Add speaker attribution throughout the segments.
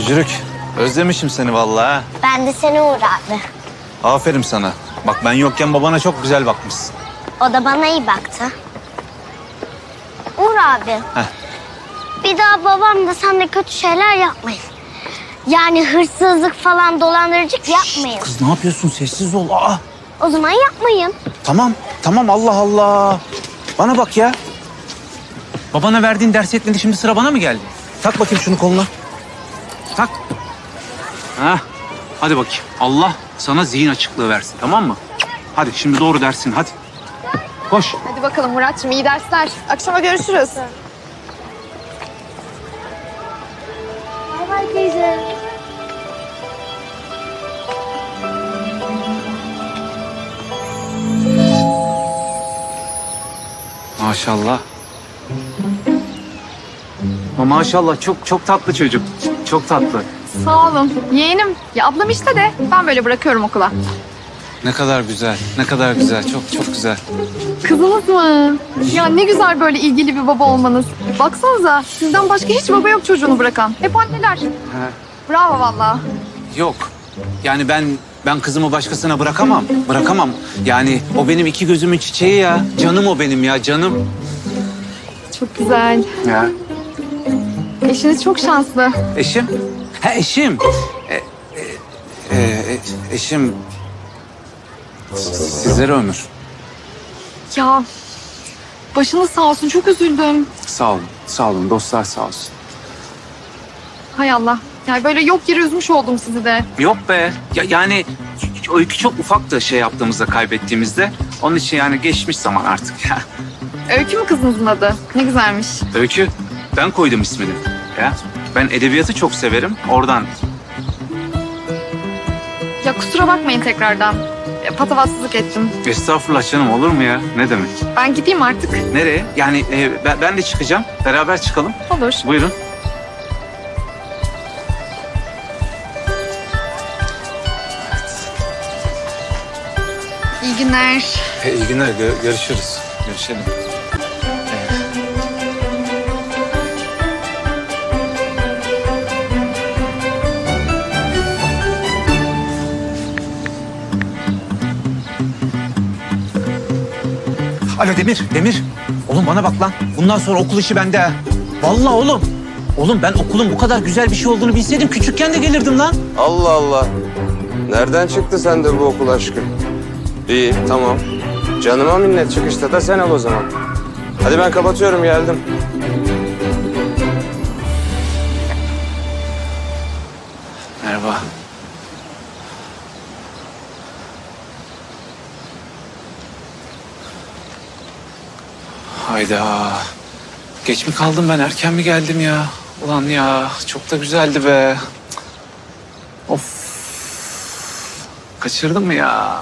Speaker 1: Böcürük, özlemişim seni vallahi.
Speaker 2: Ben de seni Uğur abi.
Speaker 1: Aferin sana. Bak ben yokken babana çok güzel bakmışsın.
Speaker 2: O da bana iyi baktı. Uğur abi.
Speaker 1: Heh.
Speaker 2: Bir daha babam da sen de kötü şeyler yapmayın. Yani hırsızlık falan dolandırıcılık yapmayın.
Speaker 1: Kız ne yapıyorsun? Sessiz ol. Aa.
Speaker 2: O zaman yapmayın.
Speaker 1: Tamam Allah Allah. Bana bak ya. Babana verdiğin ders yetmedi, şimdi sıra bana mı geldi? Tak bakayım şunu koluna. Tak. Hah. Hadi bakayım. Allah sana zihin açıklığı versin, tamam mı? Hadi şimdi doğru dersin, hadi. Koş.
Speaker 3: Hadi bakalım Murat'cığım, iyi dersler. Akşama görüşürüz.
Speaker 2: Bay bay teyze.
Speaker 1: Maşallah. Maşallah çok tatlı çocuk. Çok tatlı.
Speaker 3: Sağ olun. Yeğenim. Ya ablam işte de ben böyle bırakıyorum okula.
Speaker 1: Ne kadar güzel, ne kadar güzel. Çok güzel.
Speaker 3: Kızınız mı? Ya ne güzel böyle ilgili bir baba olmanız. Baksanıza sizden başka hiç baba yok çocuğunu bırakan. Hep anneler. Bravo vallahi.
Speaker 1: Yok. Yani ben kızımı başkasına bırakamam. Bırakamam. Yani o benim iki gözümün çiçeği ya. Canım o benim ya, canım.
Speaker 3: Çok güzel.
Speaker 1: Ya.
Speaker 3: Eşiniz çok şanslı.
Speaker 1: Eşim? Ha eşim. Eşim. Sizlere ömür.
Speaker 3: Ya başınız sağ olsun, çok üzüldüm.
Speaker 1: Sağ olun. Dostlar sağ olsun.
Speaker 3: Hay Allah. Yani böyle yok yere üzmüş oldum sizi de.
Speaker 1: Yok be. Yani Öykü çok ufaktı şey yaptığımızda, kaybettiğimizde. Onun için yani geçmiş zaman artık ya.
Speaker 3: Öykü mü kızınızın adı? Ne güzelmiş.
Speaker 1: Öykü, ben koydum ismini. Ya. Ben edebiyatı çok severim. Oradan.
Speaker 3: Ya kusura bakmayın tekrardan. Patavatsızlık ettim.
Speaker 1: Estağfurullah canım, olur mu ya? Ne demek?
Speaker 3: Ben gideyim artık.
Speaker 1: Nereye? Yani ben de çıkacağım. Beraber çıkalım.
Speaker 3: Olur.
Speaker 1: Buyurun.
Speaker 3: İyi günler.
Speaker 1: İyi günler. Görüşürüz. Görüşelim. Alo Demir. Oğlum bana bak lan. Bundan sonra okul işi bende ha. Vallahi oğlum. Oğlum ben okulun bu kadar güzel bir şey olduğunu bilseydim küçükken de gelirdim lan.
Speaker 4: Allah Allah. Nereden çıktı sende bu okul aşkı? İyi, tamam. Canıma minnet, çıkışta da sen ol o zaman. Hadi ben kapatıyorum, geldim.
Speaker 1: Merhaba. Hayda. Geç mi kaldım ben, erken mi geldim ya? Ulan ya, çok da güzeldi be. Of. Kaçırdım mı ya?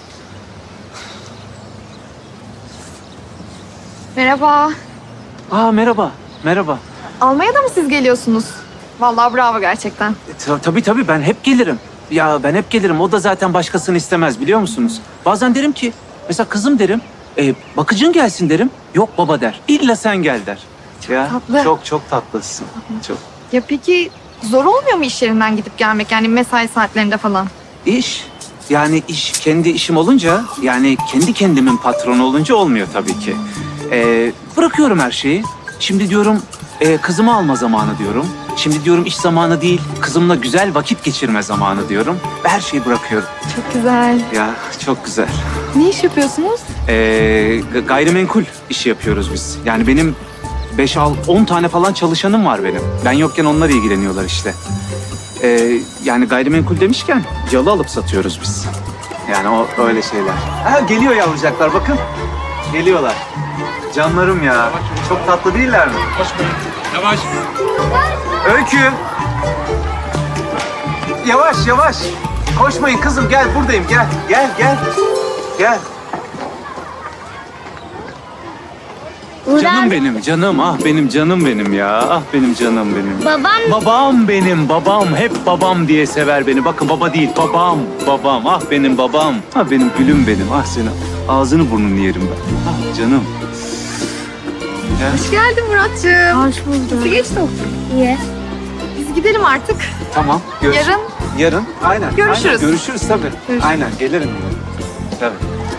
Speaker 3: Merhaba.
Speaker 1: Aa merhaba.
Speaker 3: Almaya da mı siz geliyorsunuz? Vallahi bravo gerçekten.
Speaker 1: Tabii ben hep gelirim. Ya ben hep gelirim. O da zaten başkasını istemez, biliyor musunuz? Bazen derim ki, mesela kızım derim, bakıcın gelsin derim. Yok baba der. İlla sen gel der. Ya
Speaker 3: tatlı.
Speaker 1: çok tatlısın. Çok.
Speaker 3: Ya peki zor olmuyor mu iş yerinden gidip gelmek? Yani mesai saatlerinde falan.
Speaker 1: İş. Yani iş kendi işim olunca, yani kendi kendimin patronu olunca olmuyor tabii ki. Bırakıyorum her şeyi. Şimdi diyorum kızımı alma zamanı diyorum. Şimdi diyorum iş zamanı değil, kızımla güzel vakit geçirme zamanı diyorum. Her şeyi bırakıyorum.
Speaker 3: Çok güzel.
Speaker 1: Ya çok güzel.
Speaker 3: Ne iş yapıyorsunuz?
Speaker 1: Gayrimenkul işi yapıyoruz biz. Yani benim 5-10 tane falan çalışanım var benim. Ben yokken onlar ilgileniyorlar işte. Yani gayrimenkul demişken yalı alıp satıyoruz biz. Yani o öyle şeyler. Ha, geliyor yavrucaklar, bakın. Geliyorlar. Canlarım ya. Çok tatlı değiller mi?
Speaker 5: Yavaş.
Speaker 1: Öykü. Yavaş. Koşmayın kızım, gel buradayım, gel.
Speaker 2: Uğur
Speaker 1: Canım
Speaker 2: abi.
Speaker 1: benim, canım. Ah benim canım benim ya. Ah benim canım benim.
Speaker 2: Babam.
Speaker 1: Babam benim, babam. Hep babam diye sever beni. Bakın baba değil, babam. Ah benim babam. Ah benim gülüm benim. Ah senin ağzını burnunu yerim ben. Ah canım. Ya.
Speaker 3: Hoş geldin Murat'cığım.
Speaker 2: Hoş bulduk.
Speaker 3: Nasıl geçti okul?
Speaker 2: İyi.
Speaker 3: Biz biz gidelim artık.
Speaker 1: Tamam.
Speaker 3: Yarın
Speaker 1: Yarın. Aynen.
Speaker 3: Görüşürüz.
Speaker 1: Aynen, görüşürüz tabii.
Speaker 3: Görüşürüz.
Speaker 1: Aynen gelirim. Tabii.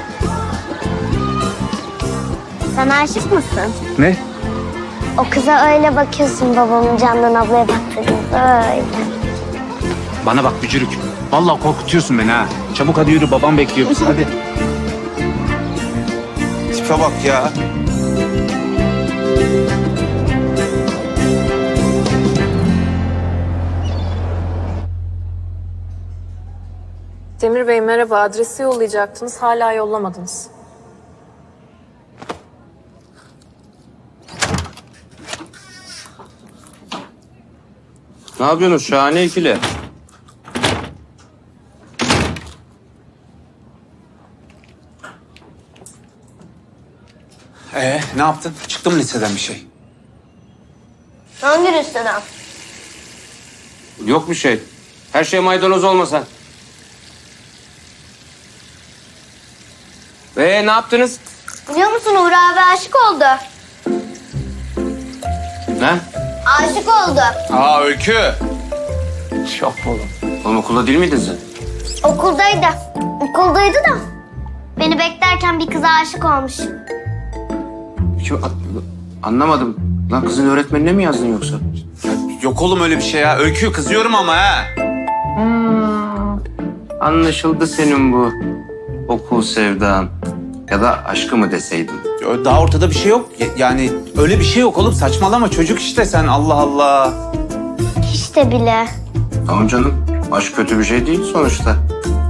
Speaker 2: Sen aşık mısın?
Speaker 1: Ne?
Speaker 2: O kıza öyle bakıyorsun babamın Candan ablaya baktığı gibi öyle.
Speaker 1: Bana bak bücürük. Vallahi korkutuyorsun beni ha. Çabuk hadi yürü, babam bekliyor bizi. Hadi. Tipe bak ya.
Speaker 5: Demir Bey merhaba. Adresi yollayacaktınız. Hala yollamadınız.
Speaker 4: Ne yapıyorsunuz şahane ikili?
Speaker 1: Ne yaptın? Çıktı mı liseden bir şey?
Speaker 2: Hangi üstüden?
Speaker 4: Yok bir şey. Her şey maydanoz olmasa. Ne yaptınız?
Speaker 2: Biliyor musun Uğur abi aşık oldu.
Speaker 4: Ne?
Speaker 2: Aşık oldu.
Speaker 4: Aa Öykü. Çok oğlum. Oğlum okulda değil miydin sen?
Speaker 2: Okuldaydı. Okuldaydı da. Beni beklerken bir kıza aşık olmuş.
Speaker 4: Anlamadım. Lan kızın öğretmenine mi yazdın yoksa?
Speaker 1: Yok oğlum öyle bir şey ya. Öykü kızıyorum ama ha.
Speaker 4: Anlaşıldı senin bu okul sevdan. Ya da aşkı mı deseydim?
Speaker 1: Daha ortada bir şey yok. Yani öyle bir şey yok oğlum. Saçmalama çocuk işte sen. Allah Allah.
Speaker 2: Hiç de bile.
Speaker 4: Tamam canım. Aşk kötü bir şey değil sonuçta.